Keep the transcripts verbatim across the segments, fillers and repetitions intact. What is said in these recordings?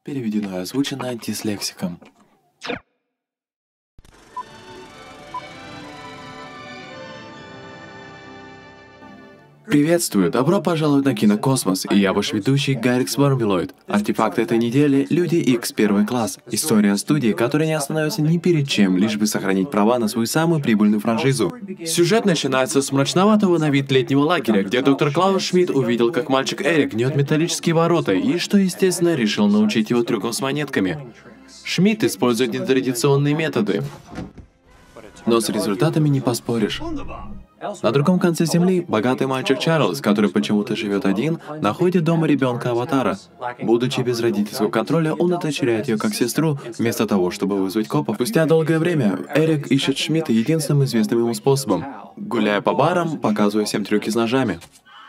Переведено и озвучено антислексиком. Приветствую! Добро пожаловать на Кинокосмос, и я ваш ведущий Гаррикс Вармилоид. Артефакт этой недели — Люди Икс первый класс. История студии, которая не остановится ни перед чем, лишь бы сохранить права на свою самую прибыльную франшизу. Сюжет начинается с мрачноватого на вид летнего лагеря, где доктор Клаус Шмидт увидел, как мальчик Эрик гнет металлические ворота, и, что естественно, решил научить его трюкам с монетками. Шмидт использует нетрадиционные методы, но с результатами не поспоришь. На другом конце Земли богатый мальчик Чарльз, который почему-то живет один, находит дома ребенка Аватара. Будучи без родительского контроля, он удочеряет ее как сестру, вместо того, чтобы вызвать копов. Спустя долгое время Эрик ищет Шмидта единственным известным ему способом, гуляя по барам, показывая всем трюки с ножами.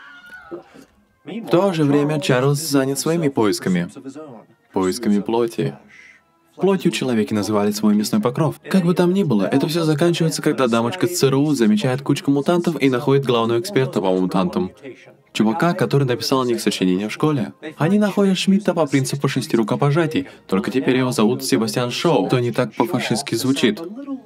В то же время Чарльз занят своими поисками. Поисками плоти. Плотью человеки называли свой мясной покров. Как бы там ни было, это все заканчивается, когда дамочка с ЦРУ замечает кучку мутантов и находит главного эксперта по мутантам. Чувака, который написал о них сочинение в школе. Они находят Шмидта по принципу шести рукопожатий, только теперь его зовут Себастьян Шоу, то не так по-фашистски звучит.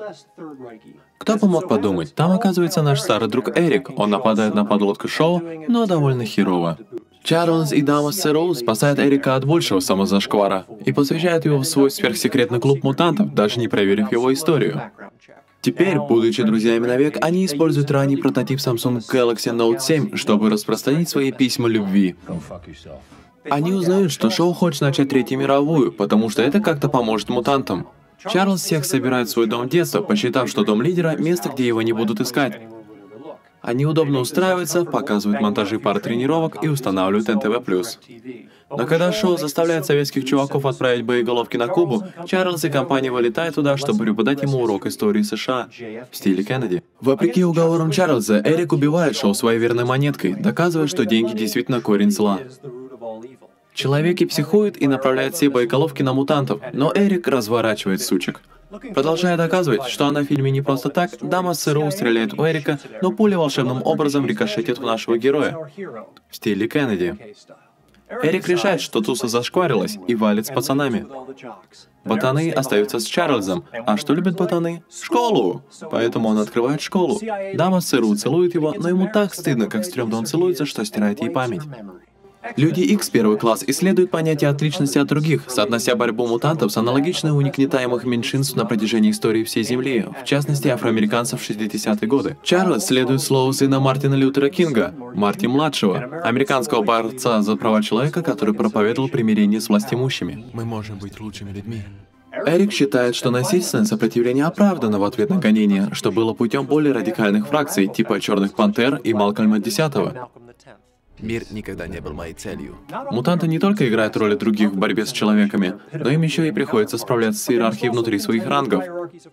Кто бы мог подумать, там оказывается наш старый друг Эрик. Он нападает на подлодку Шоу, но довольно херово. Чарльз и дама с ЦРУ спасают Эрика от большего самозашквара и посвящают его в свой сверхсекретный клуб мутантов, даже не проверив его историю. Теперь, будучи друзьями навек, они используют ранний прототип Samsung Galaxy Note семь, чтобы распространить свои письма любви. Они узнают, что Шоу хочет начать Третью мировую, потому что это как-то поможет мутантам. Чарльз всех собирает в свой дом детства, посчитав, что дом лидера — место, где его не будут искать. Они удобно устраиваются, показывают монтажи пары тренировок и устанавливают эн тэ вэ плюс. Но когда Шоу заставляет советских чуваков отправить боеголовки на Кубу, Чарльз и компания вылетают туда, чтобы преподать ему урок истории США в стиле Кеннеди. Вопреки уговорам Чарльза, Эрик убивает Шоу своей верной монеткой, доказывая, что деньги действительно корень зла. Человеки психуют и направляют все боеголовки на мутантов, но Эрик разворачивает сучек. Продолжая доказывать, что она в фильме не просто так, дама с ЦРУ стреляет в Эрика, но пуля волшебным образом рикошетит в нашего героя в стиле Кеннеди. Эрик решает, что туса зашкварилась, и валит с пацанами. Ботаны остаются с Чарльзом. А что любят ботаны? Школу! Поэтому он открывает школу. Дама с ЦРУ целует его, но ему так стыдно, как стрёмно он целуется, что стирает ей память. Люди Икс первый класс исследуют понятие отличности от других, соотнося борьбу мутантов с аналогичной у угнетаемых меньшинств на протяжении истории всей Земли, в частности афроамериканцев в шестидесятые годы. Чарльз следует слову сына Мартина Лютера Кинга, Марти-младшего, американского борца за права человека, который проповедовал примирение с властимущими. Мы можем быть лучшими людьми. Эрик считает, что насильственное сопротивление оправдано в ответ на гонение, что было путем более радикальных фракций, типа Черных Пантер и Малкольма Десятого. Мир никогда не был моей целью. Мутанты не только играют роли других в борьбе с человеками, но им еще и приходится справляться с иерархией внутри своих рангов.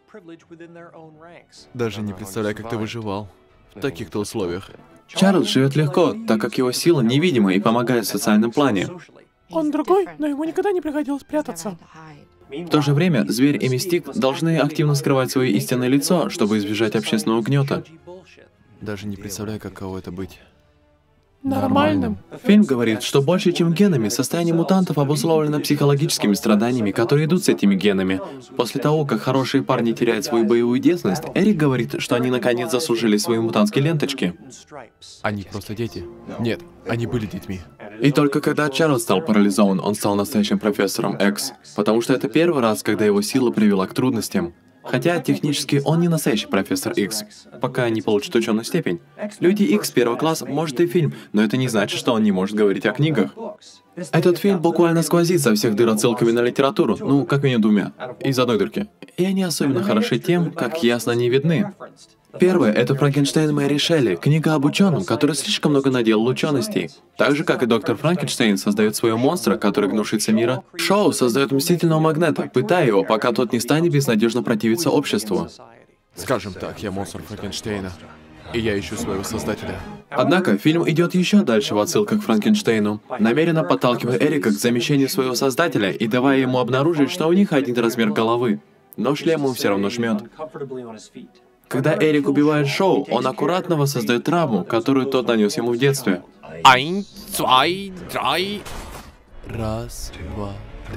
Даже не представляю, как ты выживал в таких-то условиях. Чарльз живет легко, так как его сила невидима и помогает в социальном плане. Он другой, но ему никогда не приходилось прятаться. В то же время Зверь и Мистик должны активно скрывать свое истинное лицо, чтобы избежать общественного гнета. Даже не представляю, каково это быть. Нормальным. Фильм говорит, что больше, чем генами, состояние мутантов обусловлено психологическими страданиями, которые идут с этими генами. После того, как хорошие парни теряют свою боевую детственность, Эрик говорит, что они наконец заслужили свои мутантские ленточки. Они просто дети. Нет, они были детьми. И только когда Чарльз стал парализован, он стал настоящим профессором X, потому что это первый раз, когда его сила привела к трудностям. Хотя, технически, он не настоящий профессор X, пока не получит ученую степень. Люди Икс первого класса может и фильм, но это не значит, что он не может говорить о книгах. Этот фильм буквально сквозит со всех дыр отсылками на литературу, ну, как минимум двумя, из одной дырки. И они особенно хороши тем, как ясно они видны. Первое — это Франкенштейн Мэри Шелли, книга об ученом, который слишком много наделал ученостей. Так же, как и доктор Франкенштейн создает своего монстра, который гнушится мира, Шоу создает мстительного магнета, пытая его, пока тот не станет безнадежно противиться обществу. Скажем так, я монстр Франкенштейна, и я ищу своего создателя. Однако фильм идет еще дальше в отсылках к Франкенштейну, намеренно подталкивая Эрика к замещению своего создателя и давая ему обнаружить, что у них один размер головы. Но шлем ему все равно жмет. Когда Эрик убивает Шоу, он аккуратно воссоздает травму, которую тот нанес ему в детстве. Ein, zwei, drei. Раз, два, три.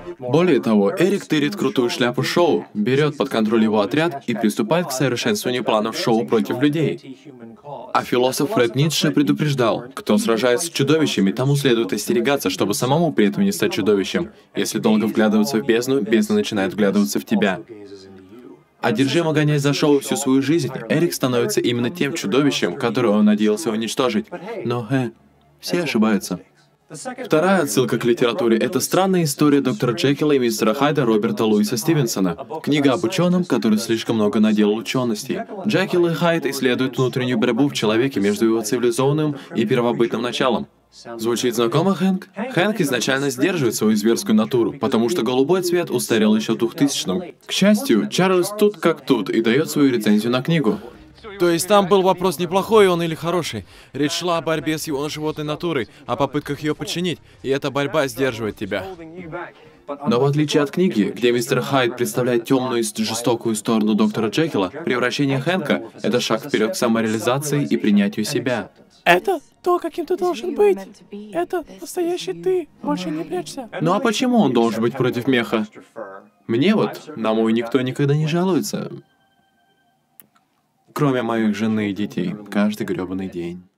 Более того, Эрик тырит крутую шляпу шоу, берет под контроль его отряд и приступает к совершенствованию планов шоу против людей. А философ Фред Ницше предупреждал, кто сражается с чудовищами, тому следует остерегаться, чтобы самому при этом не стать чудовищем. Если долго вглядываться в бездну, бездна начинает вглядываться в тебя. Одержимо гонясь за шоу всю свою жизнь, Эрик становится именно тем чудовищем, которое он надеялся уничтожить. Но, э, все ошибаются. Вторая отсылка к литературе — это странная история доктора Джекила и мистера Хайда Роберта Луиса Стивенсона. Книга об ученом, который слишком много наделал ученостей. Джекил и Хайд исследуют внутреннюю борьбу в человеке между его цивилизованным и первобытным началом. Звучит знакомо, Хэнк? Хэнк изначально сдерживает свою зверскую натуру, потому что голубой цвет устарел еще в двухтысячном. К счастью, Чарльз тут как тут и дает свою рецензию на книгу. То есть там был вопрос, неплохой он или хороший. Речь шла о борьбе с его животной натурой, о попытках ее подчинить, и эта борьба сдерживает тебя. Но в отличие от книги, где мистер Хайд представляет темную и жестокую сторону доктора Джекила, превращение Хэнка — это шаг вперед к самореализации и принятию себя. Это то, каким ты должен быть. Это настоящий ты. Больше не прячься. Ну а почему он должен быть против меха? Мне вот, на мой никто никогда не жалуется. Кроме моих жены и детей, каждый грёбаный день.